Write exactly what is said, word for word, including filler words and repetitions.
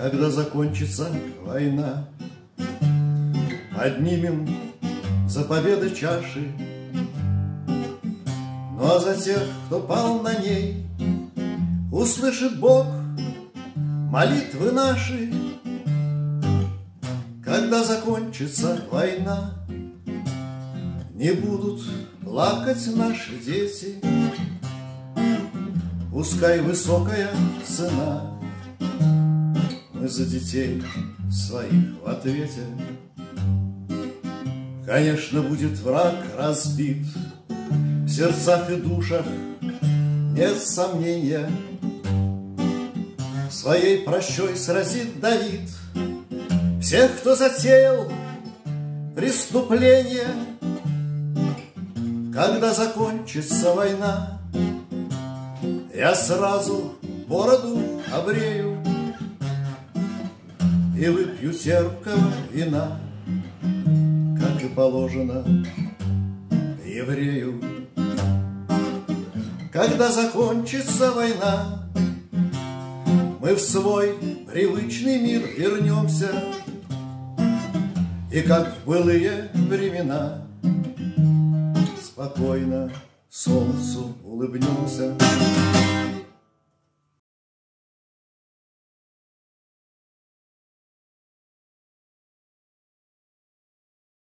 Когда закончится война, поднимем за победы чаши. Ну а за тех, кто пал на ней, услышит Бог молитвы наши. Когда закончится война, не будут плакать наши дети. Пускай высокая цена, мы за детей своих в ответе. Конечно, будет враг разбит в сердцах и душах, нет сомнения. Своей прощой сразит Давид всех, кто затеял преступление. Когда закончится война, я сразу бороду обрею и выпью терпкого вина, как и положено еврею. Когда закончится война, мы в свой привычный мир вернемся, и как в былые времена спокойно солнцу улыбнемся.